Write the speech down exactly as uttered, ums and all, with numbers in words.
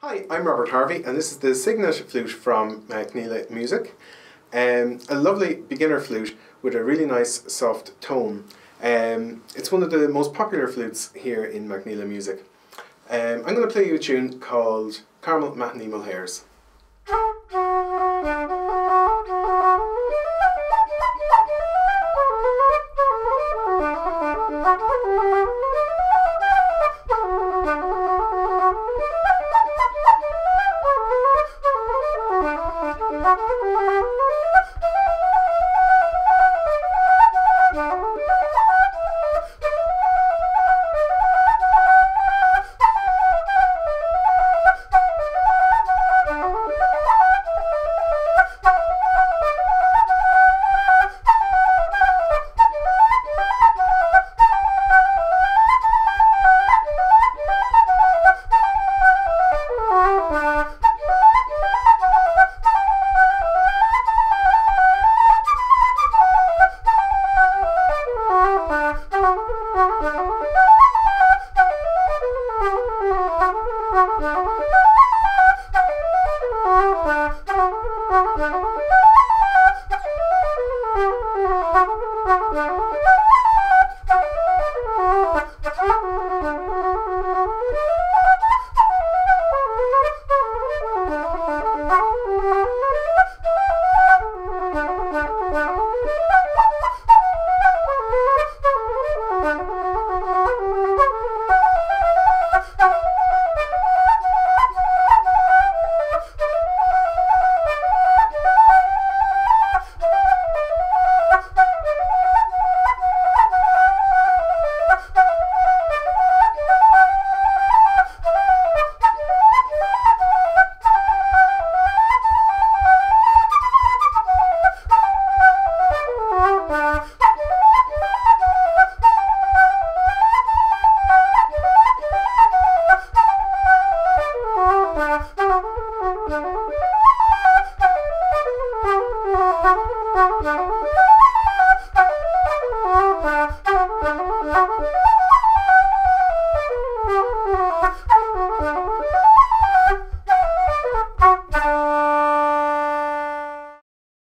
Hi, I'm Robert Harvey and this is the Cygnet flute from McNeela Music. Um, a lovely beginner flute with a really nice soft tone. Um, it's one of the most popular flutes here in McNeela Music. Um, I'm going to play you a tune called Caramel Matinee Mulhairs. Thank you.